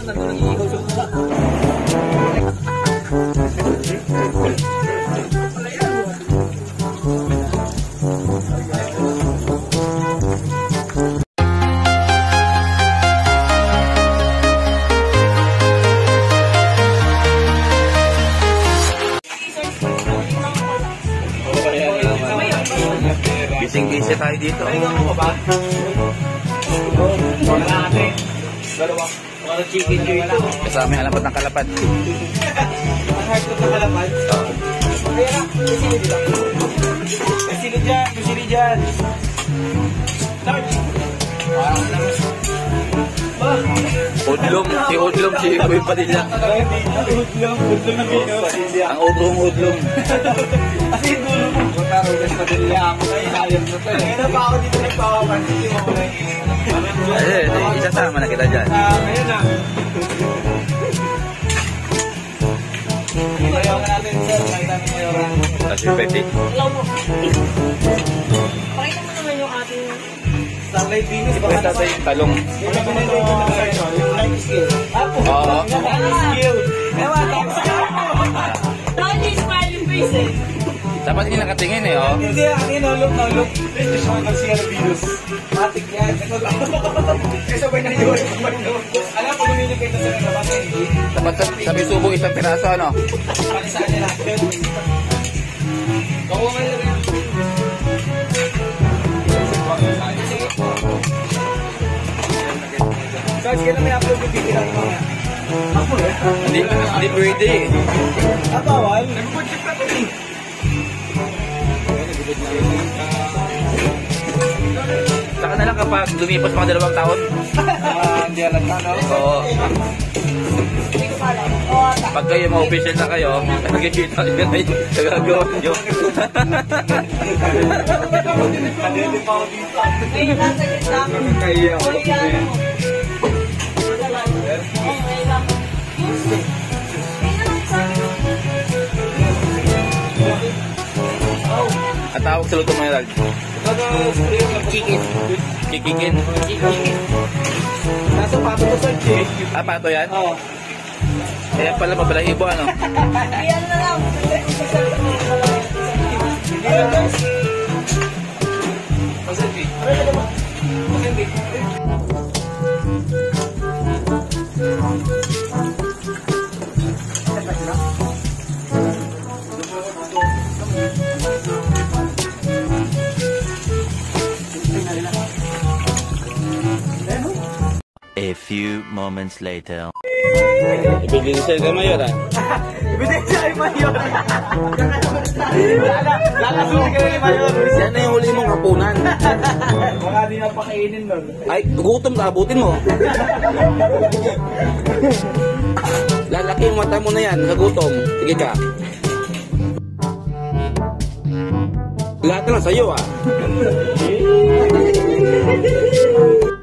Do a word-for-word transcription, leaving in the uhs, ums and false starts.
na nag-iigaw siya. Bising-bising tayo dito. Pahinga mo ba? Wala natin. Dalawa. Wala chicken joy ito. Kasama yung alapat ng kalapad. Ang hardcore ng kalapad? Oo. Kaya na, masilid lang. Masilid dyan, masilid dyan. Start. Parang naman. Udlong, si Udlong, si Kuya Padilla. Udlong, udlong na dito. Ang udlong-udlong. Kasi dulo mo. Pero gusto pa din niya ako na ihayang na ito. Kaya na pa ako dito nagpapapansin. Hindi mo ako na Eh, isasama na kita dyan. Ngayon na. Mayaw na natin, sir. Makita natin mayaw na. Kasi pwede. Hello mo. Pakita mo naman yung ating... Starlight Venus. Ipakita sa yung talong. Ito na ito yung life skill. Apo. Oo. Life skill. Ewan, tapos ka ako. Bakit yung smiling face eh? Dapat hindi nakatingin eh, oh. Hindi, ang inulog, nulog. Ito siya ang Garcia Venus. Matik yan. Ito lang. Kaya sabay na yun. Alam ko, luminig kayo sa nalabas eh. Dapat sa, sabi subo isang piraso, ano? Palisaan niya natin. Kawo nga yun. Guys, kaya na may upload yung video natin mga. Ako eh. Hindi, hindi pwede eh. Ah, bawal? Nag-budget ka to eh. Saka na lang kapag lumipas mga dalawang taon. Ah, hindi alam na, no? Oo. Hindi ko pala. Oo, ta. Pag kayo ma-official na kayo, nagkikita kayo na yung nagagawa nyo. Kadili pa ako dito. Ngayon lang sa gitna. Nakakaiya ako. Okay lang mo. Wala lang. Okay lang. At tawag sa luto mo yung rag. Chicken. Kikikin. Chicken. Nasa pato ko sa chick. Ah, pato yan? Oo. Kaya pala mabalahibo, ano? Iyan na lang. Masanti. Masanti. A few moments later. Ibigay ka mayor, ah. Ibigay ay mayor. Lalasunod ka ni mayor. Yan na yung huli mong hapunan. Baka di na pakainin nun. Ay, gutom ka, abutin mo. Lalaki yung mata mo na yan, sa gutom. Sige ka. Lahat na lang sa'yo, ah.